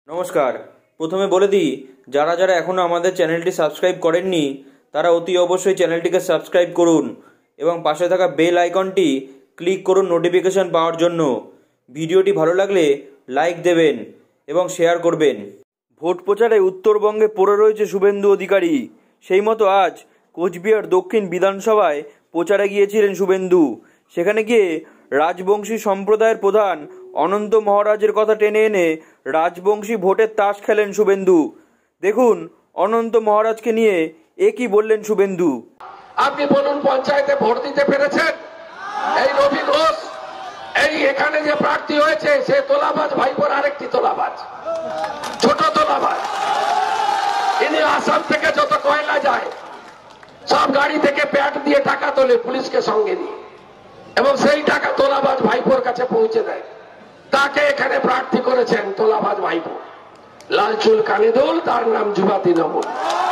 নমস্কার। প্রথমে বলে দিই, যারা যারা এখনও আমাদের চ্যানেলটি সাবস্ক্রাইব করেননি তারা অতি অবশ্যই চ্যানেলটিকে সাবস্ক্রাইব করুন এবং পাশে থাকা বেল আইকনটি ক্লিক করুন নোটিফিকেশন পাওয়ার জন্য। ভিডিওটি ভালো লাগলে লাইক দেবেন এবং শেয়ার করবেন। ভোট প্রচারে উত্তরবঙ্গে পড়ে রয়েছে শুভেন্দু অধিকারী। সেই মতো আজ কোচবিহার দক্ষিণ বিধানসভায় প্রচারে গিয়েছিলেন শুভেন্দু। সেখানে গিয়ে রাজবংশী সম্প্রদায়ের প্রধান অনন্ত মহারাজের কথা টেনে এনে রাজবংশী ভোটের তাস খেলেন শুভেন্দু। দেখুন অনন্ত মহারাজকে নিয়ে কি বললেন শুভেন্দু। আপনি বলুন, পঞ্চায়েতে ভোট দিতে পেরেছেন? এই রবি ঘোষ এই এখানে যে প্রার্থী হয়েছে সে তোলাবাজ ভাইপোর আরেকটি তোলাবাজ, ছোট তোলাবাজ। ইনি আসাম থেকে যত কয়লা যায় সব গাড়ি থেকে প্যাট দিয়ে টাকা তোলে পুলিশকে সঙ্গে নিয়ে, এবং সেই টাকা তোলাবাজ ভাইপোর কাছে পৌঁছে দেয়। তাকে এখানে প্রার্থী করেছেন তোলাবাজ ভাইপো, লাল চুল কানে দোল, তার নাম যুবা তৃণমূল।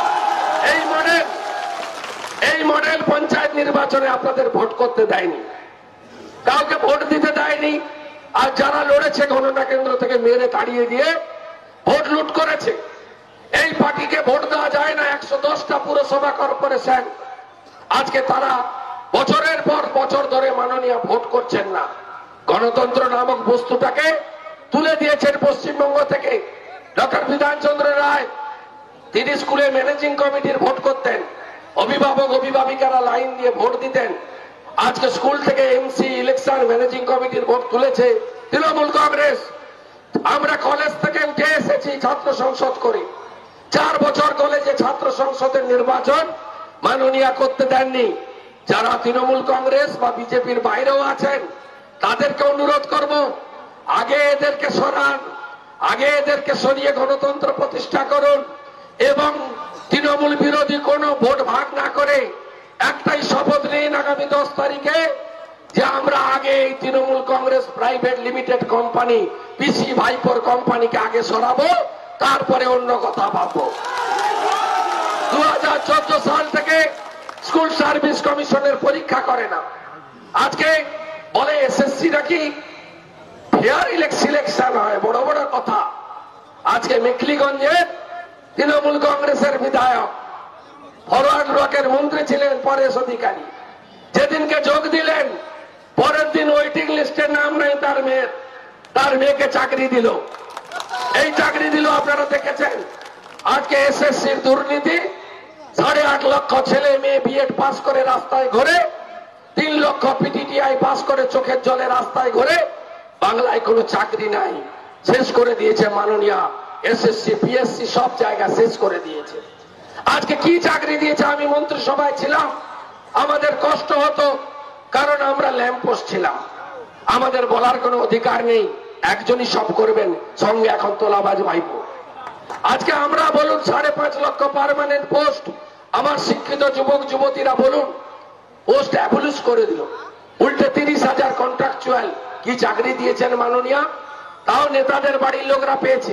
এই মডেল পঞ্চায়েত নির্বাচনে আপনাদের ভোট করতে দেয়নি, কাউকে ভোট দিতে দেয়নি। আর যারা লড়েছে গণনা কেন্দ্র থেকে মেরে তাড়িয়ে দিয়ে ভোট লুট করেছে। এই পার্টিকে ভোট দেওয়া যায় না। 110টা পুরসভা কর্পোরেশন আজকে তারা বছরের পর বছর ধরে মাননীয় ভোট করছেন না। গণতন্ত্র নামক বস্তুটাকে তুলে দিয়েছেন পশ্চিমবঙ্গ থেকে। ডক্টর বিধানচন্দ্র রায়, তিনি স্কুলে ম্যানেজিং কমিটির ভোট করতেন, অভিভাবক অভিভাবিকারা লাইন দিয়ে ভোট দিতেন। আজকে স্কুল থেকে এমসি ইলেকশন ম্যানেজিং কমিটির ভোট তুলেছে তৃণমূল কংগ্রেস। আমরা কলেজ থেকে উঠে এসেছি ছাত্র সংসদ করে। 4 বছর কলেজে ছাত্র সংসদের নির্বাচন মাননীয় করতে দেননি। যারা তৃণমূল কংগ্রেস বা বিজেপির বাইরেও আছেন তাদেরকে অনুরোধ করব, আগে এদেরকে সরান, আগে এদেরকে সরিয়ে গণতন্ত্র প্রতিষ্ঠা করুন এবং তৃণমূল বিরোধী কোনো ভোট ভাগ না করে একটাই শপথ নিন আগামী 10 তারিখে যে আমরা আগে এই Trinamool Congress private limited company পিসি ভাইপোর কোম্পানিকে আগে সরাবো, তারপরে অন্য কথা ভাববো। 2014 সাল থেকে স্কুল সার্ভিস কমিশনের পরীক্ষা করে না। আজকে বলে এসএসসি নাকি ফেয়ার সিলেকশন হয়, বড় বড় কথা। আজকে মেখলিগঞ্জের তৃণমূল কংগ্রেসের বিধায়ক, ফরওয়ার্ড ব্লকের মন্ত্রী ছিলেন পরেশ অধিকারী, যেদিনকে যোগ দিলেন পরের দিন ওয়েটিং লিস্টের নাম নাই তার মেয়েকে চাকরি দিল। এই চাকরি দিল আপনারা দেখেছেন। আজকে এসএসসির দুর্নীতি, 8.5 লক্ষ ছেলে মেয়ে বিএড পাস করে রাস্তায় ঘোরে, 3 লক্ষ পিটিটিআই পাস করে চোখের জলে রাস্তায় ঘোরে, বাংলায় কোনো চাকরি নাই। শেষ করে দিয়েছে মাননীয় এসএসসি পিএসসি, সব জায়গা শেষ করে দিয়েছে। আজকে কি চাকরি দিয়েছে? আমি মন্ত্রিসভায় ছিলাম, আমাদের কষ্ট হতো কারণ আমরা ল্যাম্পপোস্ট ছিলাম, আমাদের বলার কোনো অধিকার নেই, একজনই সব করবেন, সঙ্গে এখন তোলাবাজ ভাইপো। আজকে আমরা বলুন 5.5 লক্ষ পার্মানেন্ট পোস্ট, আমার শিক্ষিত যুবক যুবতীরা বলুন পোস্ট অ্যাবলিশ করে দিল, উল্টে 30,000 কন্ট্রাকচুয়াল। কি চাকরি দিয়েছেন মাননীয়? তাও নেতাদের বাড়ির লোকরা পেয়েছে,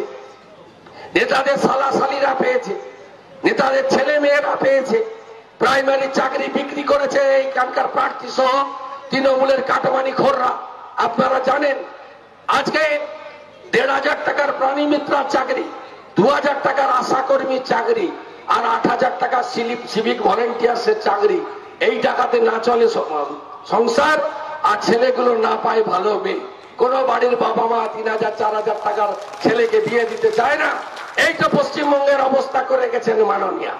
নেতাদের সালাসালিরা পেয়েছে, নেতাদের ছেলে মেয়েরা পেয়েছে। প্রাইমারি চাকরি বিক্রি করেছে এইখানকার প্রার্থী সহ তৃণমূলের কাটমানি খোররা। আপনারা জানেন আজকে 1,500 টাকার প্রাণী মিত্রার চাকরি, 2,000 টাকার আশা কর্মীর চাকরি আর 8,000 টাকার সিভিক ভলেন্টিয়ার্সের চাকরি। এই টাকাতে না চলে সংসার, আর ছেলেগুলো না পায় ভালো মেয়ে। কোন বাড়ির বাবা মা 3,000 4,000 টাকার ছেলেকে বিয়ে দিতে চায় না। এই তো পশ্চিমবঙ্গের অবস্থা করে গেছেন মাননীয়।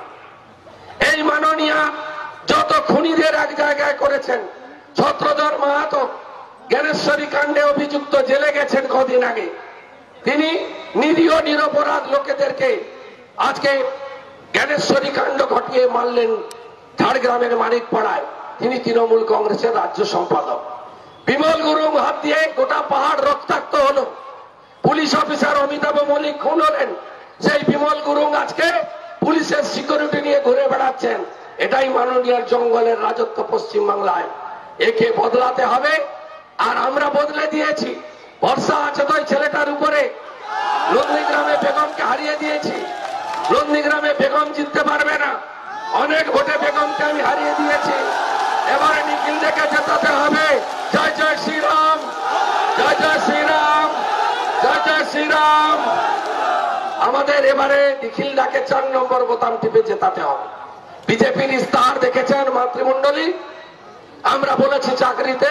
এই মাননীয় যত খুনিদের এক জায়গায় করেছেন। ছত্রধর মাহাতো জ্ঞানেশ্বরী কাণ্ডে অভিযুক্ত, জেলে গেছেন কদিন আগে। তিনি নিরীহ নিরপরাধ লোকেদেরকে আজকে জ্ঞানেশ্বরী কাণ্ড ঘটিয়ে মারলেন ঝাড়গ্রামের মানিকপাড়ায়। তিনি তৃণমূল কংগ্রেসের রাজ্য সম্পাদক। বিমল গুরুং হাত দিয়ে গোটা পাহাড় রক্তাক্ত হলো। পুলিশ অফিসার অমিতাভ মল্লিক খুন হলেন। সেই বিমল গুরুং আজকে পুলিশের সিকিউরিটি নিয়ে ঘুরে বেড়াচ্ছেন। এটাই মাননীয় জঙ্গলের রাজত্ব পশ্চিমবাংলায়। একে বদলাতে হবে, আর আমরা বদলে দিয়েছি। ভরসা আছে তো ছেলেটার উপরে। নন্দীগ্রামে বেগমকে হারিয়ে দিয়েছি, নন্দীগ্রামে বেগম জিততে পারবে না। অনেক ভোটে বেগমকে আমি হারিয়ে দিয়েছি। এবারে নিখিল দেখে জেতাতে হবে। জয় জয় শ্রীরাম, জয় জয় শ্রীরাম, জয় জয় শ্রীরাম। আমাদের এবারে নিখিল ডাকে 4 নম্বর বোতাম টিপে জেতাতে হবে। বিজেপির ইস্তাহার দেখেছেন মাতৃমণ্ডলী, আমরা বলেছি চাকরিতে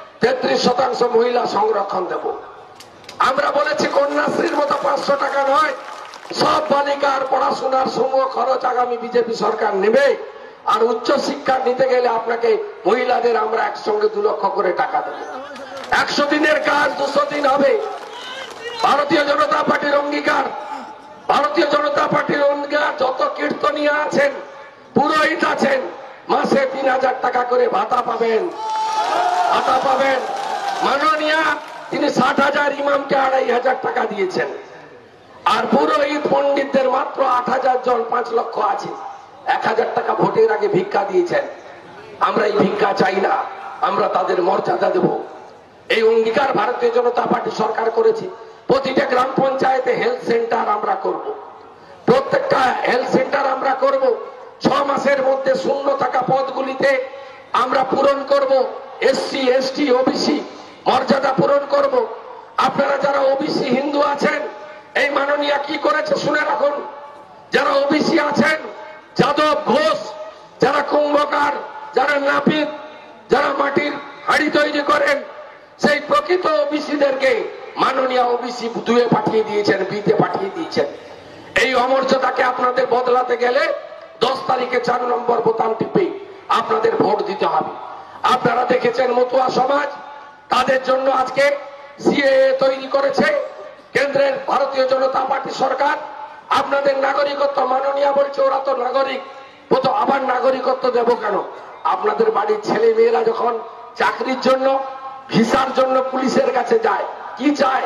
33% মহিলা সংরক্ষণ দেব। আমরা বলেছি কন্যাশ্রীর মতো 500 টাকা নয়, সব বালিকার পড়াশোনার সমূহ খরচ আগামী বিজেপি সরকার নেবে। আর উচ্চ শিক্ষা নিতে গেলে আপনাকে মহিলাদের আমরা একসঙ্গে 2 লক্ষ করে টাকা দেব। 100 দিনের কাজ 200 দিন হবে। ভারতীয় জনতা পার্টির অঙ্গীকার, ভারতীয় জনতা পার্টির অঙ্গীকার, যত কীর্তনীয় আছেন, পুরোহিত আছেন, মাসে 3000 টাকা করে ভাতা পাবেন, ভাতা পাবেন। মাননীয়া তিনি 60,000, ইমামকে 2,500 টাকা দিয়েছেন। আর পুরোহিত পণ্ডিতদের মাত্র 8,000 জন, 5 লক্ষ আছে, 1,000 টাকা ভোটের আগে ভিক্ষা দিয়েছেন। আমরা এই ভিক্ষা চাই না, আমরা তাদের মর্যাদা দেব। এই অঙ্গীকার ভারতীয় জনতা পার্টি সরকার করেছে। প্রতিটা গ্রাম পঞ্চায়েতে হেলথ সেন্টার আমরা করব, প্রত্যেকটা হেলথ সেন্টার আমরা করব। 6 মাসের মধ্যে শূন্য থাকা পদগুলিতে আমরা পূরণ করব। এসসি, এসটি, ওবিসি মর্যাদা পূরণ করব। আপনারা যারা ওবিসি হিন্দু আছেন, এই মাননীয়া কি করেছে শুনে রাখুন। যারা ওবিসি আছেন, যাদব, ঘোষ, যারা কুম্ভকার, যারা নাপিত, যারা মাটির হাড়ি তৈরি করেন, সেই প্রকৃত ওবিসিদেরকে মাননীয় ওবিসি 2-এ পাঠিয়ে দিয়েছেন, বিতে পাঠিয়ে দিয়েছেন। এই অমর্যাদাকে আপনাদের বদলাতে গেলে 10 তারিখে 4 নম্বর বোতাম টিপে আপনাদের ভোট দিতে হবে। আপনারা দেখেছেন মতুয়া সমাজ, তাদের জন্য আজকে সিএএ তৈরি করেছে কেন্দ্রের ভারতীয় জনতা পার্টি সরকার। আপনাদের নাগরিকত্ব, মাননীয়া বলছে ওরা তো নাগরিক, ও তো আবার নাগরিকত্ব দেব কেন? আপনাদের বাড়ির ছেলে মেয়েরা যখন চাকরির জন্য, ভিসার জন্য পুলিশের কাছে যায়, কি চায়?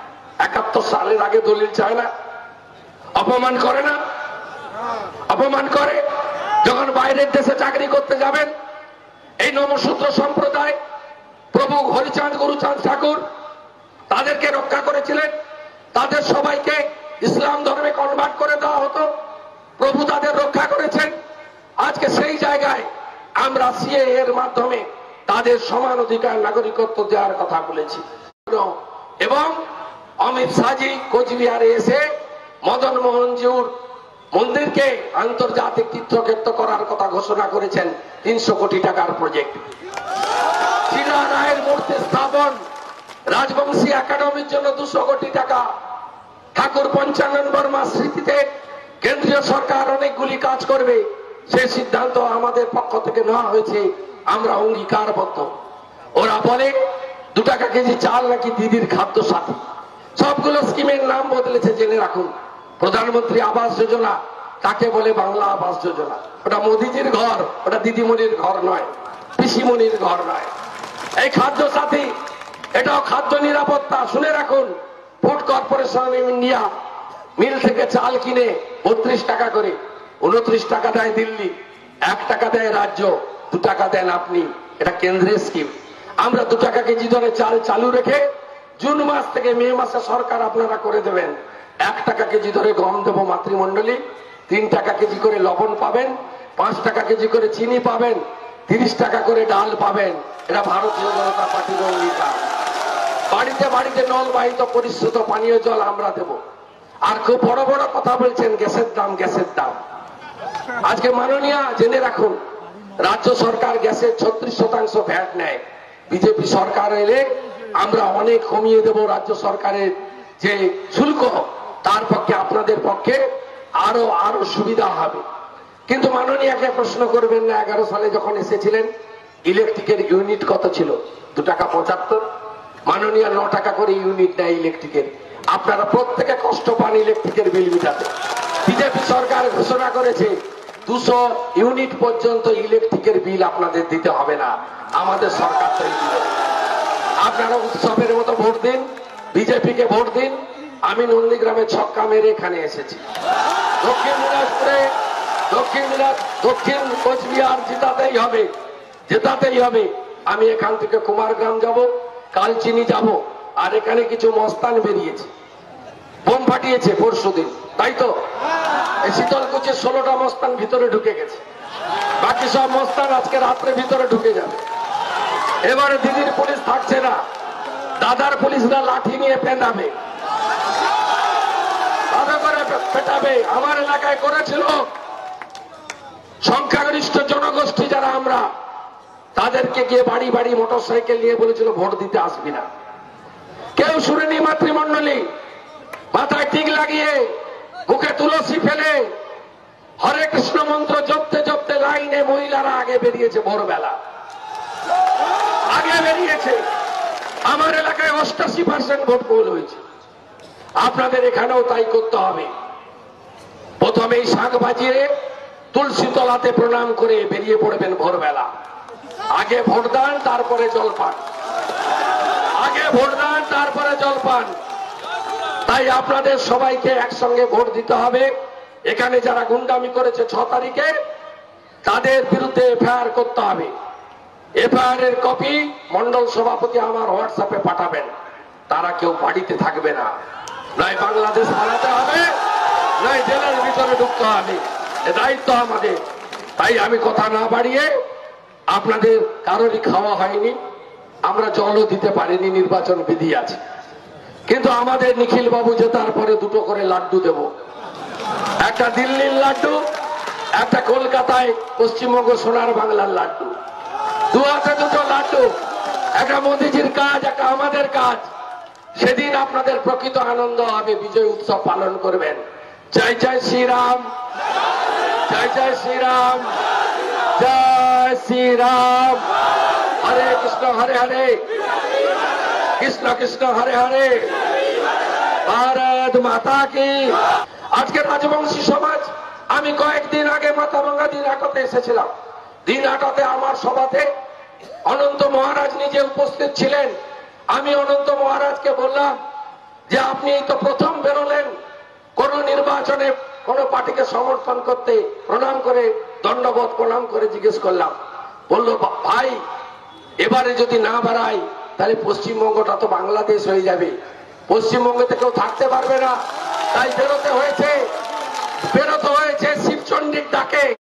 71 সালের আগে দলিল চায় না? অপমান করে না? অপমান করে। যখন বাইরের দেশে চাকরি করতে যাবেন, এই নমশূদ্র সম্প্রদায়, প্রভু হরিচাঁদ গুরুচাঁদ ঠাকুর তাদেরকে রক্ষা করেছিলেন। তাদের সবাইকে ইসলাম ধর্মে কনভার্ট করে দেওয়া হতো, প্রভু তাদের রক্ষা করেছেন। আজকে সেই জায়গায় আমরা সিএএ এর মাধ্যমে তাদের সমান অধিকার, নাগরিকত্ব দেওয়ার কথা বলেছি। এবং অমিত শাহজি কোচবিহারে এসে মদন মোহনজিউর মন্দিরকে আন্তর্জাতিক তীর্থক্ষেত্র করার কথা ঘোষণা করেছেন। 300 কোটি টাকার প্রজেক্ট। শিলা রায়ের মূর্তি স্থাপন, রাজবংশী একাডেমির জন্য 200 কোটি টাকা। ঠাকুর পঞ্চানন বর্মার স্মৃতিতে কেন্দ্রীয় সরকার অনেকগুলি কাজ করবে, সেই সিদ্ধান্ত আমাদের পক্ষ থেকে নেওয়া হয়েছে। আমরা অঙ্গীকারবদ্ধ। ওরা বলে 2 টাকা কেজি চাল নাকি দিদির খাদ্য সাথী। সবগুলো স্কিমের নাম বদলেছে, জেনে রাখুন। প্রধানমন্ত্রী আবাস যোজনা, তাকে বলে বাংলা আবাস যোজনা। ওটা মোদিজির ঘর, ওটা দিদিমণির ঘর নয়, পিসিমণির ঘর নয়। এই খাদ্য সাথী, এটাও খাদ্য নিরাপত্তা। শুনে রাখুন, food corporation of India mill থেকে চাল কিনে 32 টাকা করে, 29 টাকা দেয় দিল্লি, 1 টাকা দেয় রাজ্য, 2 টাকা দেন আপনি। এটা কেন্দ্রের স্কিম। আমরা 2 টাকা কেজি ধরে চাল চালু রেখে জুন মাস থেকে মে মাসে সরকার আপনারা করে দেবেন। 1 টাকা কেজি ধরে গম দেবো মাতৃমণ্ডলী, 3 টাকা কেজি করে লবণ পাবেন, 5 টাকা কেজি করে চিনি পাবেন, 30 টাকা করে ডাল পাবেন। এটা ভারতীয় জনতা পার্টির অঙ্গীকার। বাড়িতে বাড়িতে নলবাহিত পরিশ্রুত পানীয় জল আমরা দেব। আর খুব বড় বড় কথা বলছেন, গ্যাসের দাম, গ্যাসের দাম। আজকে মাননীয়া জেনে রাখুন, রাজ্য সরকার গ্যাসের 36% ভ্যাট নেয়। বিজেপি সরকার এলে আমরা অনেক কমিয়ে দেব রাজ্য সরকারের যে শুল্ক, তার পক্ষে আপনাদের পক্ষে আরো সুবিধা হবে। কিন্তু মাননীয়াকে প্রশ্ন করবেন না, 11 সালে যখন এসেছিলেন ইলেকট্রিকের ইউনিট কত ছিল? 2 টাকা 75। মাননীয়া 9 টাকা করে ইউনিট দেয় ইলেকট্রিকের। আপনারা প্রত্যেকে কষ্ট পান ইলেকট্রিকের বিল মিটাতে। বিজেপি সরকার ঘোষণা করেছে 200 ইউনিট পর্যন্ত ইলেকট্রিকের বিল আপনাদের দিতে হবে না, আমাদের সরকার তৈরি দিবে। আপনারা উৎসবের মতো ভোট দিন, বিজেপিকে ভোট দিন। আমি নন্দীগ্রামে ছক্কা মেরে এখানে এসেছি। দক্ষিণ কোচবিহার জেতাতেই হবে, জেতাতেই হবে। আমি এখান থেকে কুমারগ্রাম যাব, কালচিনি যাব। আর এখানে কিছু মস্তান বেরিয়েছে, বোম ফাটিয়েছে পরশুদিন, তাই তো? এই শীতলকুচির 16টা মস্তান ভিতরে ঢুকে গেছে, বাকি সব মস্তান আজকে রাত্রে ভিতরে ঢুকে যাবে। এবারে দিদির পুলিশ থাকছে না, দাদার পুলিশরা লাঠি নিয়ে পেঁদাবে, ভালো করে পেটাবে আমার এলাকায় করেছিল সংখ্যাগরিষ্ঠ জনগোষ্ঠী যারা আমরা, তাদেরকে গিয়ে বাড়ি বাড়ি মোটরসাইকেল নিয়ে বলেছিল ভোট দিতে আসবি না। কেউ শুনেনি মাতৃমণ্ডলী, মাথায় টিক লাগিয়ে মুখে তুলসী ফেলে হরে কৃষ্ণ মন্ত্র জপতে জপতে লাইনে মহিলারা আগে বেরিয়েছে, ভোরবেলা আগে বেরিয়েছে। আমার এলাকায় 88% ভোট পোল হয়েছে। আপনাদের এখানেও তাই করতে হবে। প্রথমেই শাক বাজিয়ে তুলসী তলাতে প্রণাম করে বেরিয়ে পড়বেন ভোরবেলা। আগে ভোটদান, তারপরে জলপান। আগে ভোটদান, তারপরে জলপান। তাই আপনাদের সবাইকে একসঙ্গে ভোট দিতে হবে। এখানে যারা গুন্ডামি করেছে 6 তারিখে, তাদের বিরুদ্ধে এফআইআর করতে হবে। এফআইআর এর কপি মন্ডল সভাপতি আমার হোয়াটসঅ্যাপে পাঠাবেন। তারা কেউ বাড়িতে থাকবে না, নয় বাংলাদেশ পালাতে হবে, নয় জেলের ভিতরে ঢুকতে হবে। এ দায়িত্ব আমাদের। তাই আমি কথা না বাড়িয়ে, আপনাদের কারোরই খাওয়া হয়নি, আমরা জলও দিতে পারিনি, নির্বাচন বিধি আছে। কিন্তু আমাদের নিখিল বাবু যে তারপরে 2টো করে লাড্ডু দেব, একটা দিল্লির লাড্ডু, একটা কলকাতায় পশ্চিমবঙ্গ সোনার বাংলার লাড্ডু। 2 হাতে 2টো লাড্ডু, একটা মোদিজির কাজ, একটা আমাদের কাজ। সেদিন আপনাদের প্রকৃত আনন্দ হবে, বিজয় উৎসব পালন করবেন। জয় জয় শ্রীরাম, জয় জয় শ্রীরাম, জয় শ্রীরাম। হরে কৃষ্ণ হরে হরে, কৃষ্ণ কৃষ্ণ হরে হরে, ভারত মাতা কি। আজকে রাজবংশী সমাজ, আমি কয়েকদিন আগে মাথাভাঙ্গা দিনহাটাতে এসেছিলাম। দিনহাটাতে আমার সভাতে অনন্ত মহারাজ নিজে উপস্থিত ছিলেন। আমি অনন্ত মহারাজকে বললাম যে আপনি এই তো প্রথম বেরোলেন কোন নির্বাচনে কোন পার্টিকে সমর্থন করতে, প্রণাম করে দণ্ডবোধ প্রণাম করে জিজ্ঞেস করলাম। বলল ভাই, এবারে যদি না বাড়াই তাহলে পশ্চিমবঙ্গটা তো বাংলাদেশ হয়ে যাবে, পশ্চিমবঙ্গে কেউ থাকতে পারবে না। তাই বেরোতে হয়েছে শিবচণ্ডীর ডাকে।